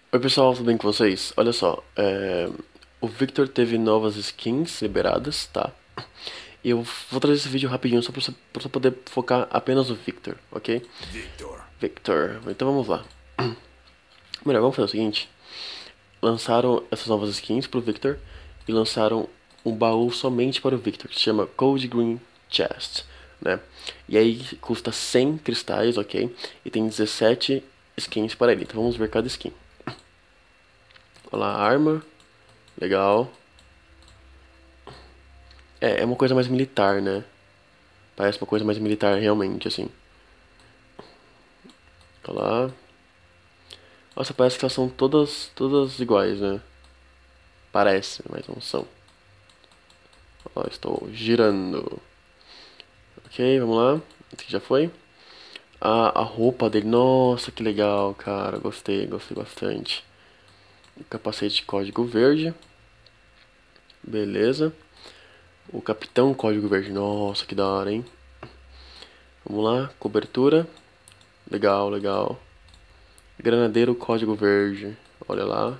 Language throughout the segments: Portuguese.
Oi pessoal, tudo bem com vocês? Olha só, o Victor teve novas skins liberadas, tá? E eu vou trazer esse vídeo rapidinho só pra você poder focar apenas no Victor, ok? Victor, então vamos lá. Melhor, vamos fazer o seguinte. Lançaram essas novas skins pro Victor e lançaram um baú somente para o Victor, que se chama Cold Green Chest, né? E aí custa 100 cristais, ok? E tem 17 skins para ele, então vamos ver cada skin. Olha lá, arma. Legal. É uma coisa mais militar, né? Parece uma coisa mais militar realmente, assim. Olha lá. Nossa, parece que elas são todas iguais, né? Parece, mas não são. Ó, estou girando. Ok, vamos lá. Esse aqui já foi. A roupa dele, nossa, que legal, cara. Gostei bastante. O capacete de código verde. Beleza. O capitão código verde, nossa, que da hora, hein? Vamos lá, cobertura. Legal, legal. Granadeiro código verde. Olha lá.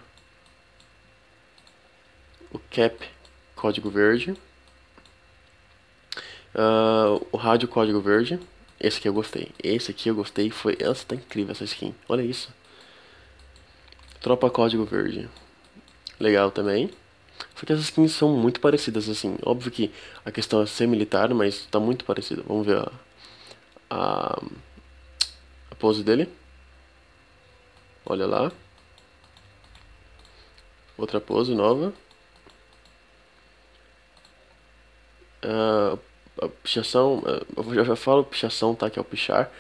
O cap código verde. O rádio código verde. Esse aqui eu gostei. Esse aqui eu gostei. Foi. Nossa, tá incrível essa skin. Olha isso. Tropa código verde. Legal também. Só que essas skins são muito parecidas, assim. Óbvio que a questão é ser militar, mas tá muito parecido. Vamos ver a, a pose dele. Olha lá. Outra pose nova. A pichação. Eu já falo pichação, tá? Que é o pichar.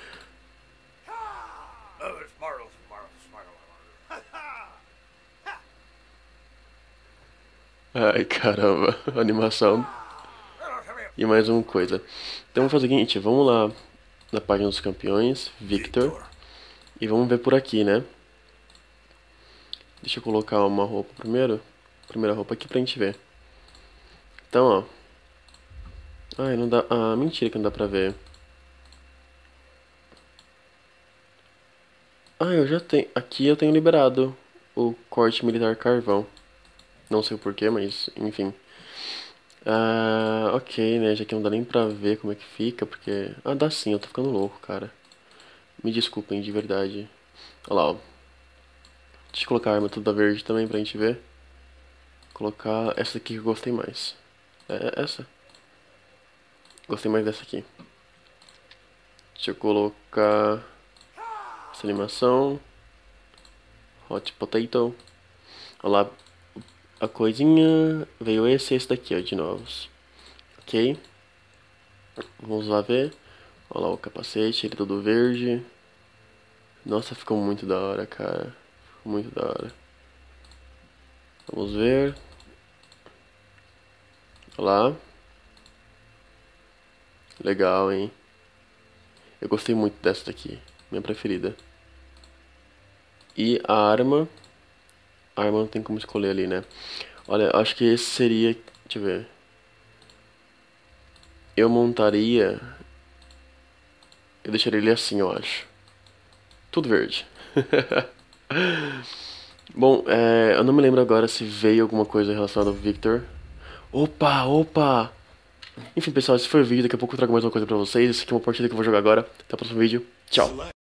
Ai, caramba. Animação. E mais uma coisa. Então vamos fazer o seguinte. Vamos lá na página dos campeões. Victor. E vamos ver por aqui, né? Deixa eu colocar uma roupa primeiro. Primeira roupa aqui pra gente ver. Então, ó. Ai, não dá. Ah, mentira que não dá pra ver. Ah, eu já tenho. Aqui eu tenho liberado o corte militar carvão. Não sei o porquê, mas enfim. Ah, ok, né? Já que não dá nem pra ver como é que fica, porque. Ah, dá sim, eu tô ficando louco, cara. Me desculpem, de verdade. Olha lá, ó. Deixa eu colocar a arma toda verde também pra gente ver. Colocar essa aqui que eu gostei mais. É essa? Gostei mais dessa aqui. Deixa eu colocar essa animação. Hot Potato. Olha lá, a coisinha. Veio esse daqui, ó, de novos. Ok. Vamos lá ver. Olha lá o capacete, ele todo verde. Nossa, ficou muito da hora, cara. Ficou muito da hora. Vamos ver. Olha lá. Legal, hein? Eu gostei muito dessa daqui. Minha preferida. E a arma. A arma não tem como escolher ali, né? Olha, acho que esse seria. Deixa eu ver. Eu montaria. Eu deixaria ele assim, eu acho. Tudo verde. Bom, eu não me lembro agora se veio alguma coisa relacionada ao Victor. Opa, opa! Enfim, pessoal, esse foi o vídeo. Daqui a pouco eu trago mais uma coisa pra vocês. Essa aqui é uma partida que eu vou jogar agora. Até o próximo vídeo. Tchau!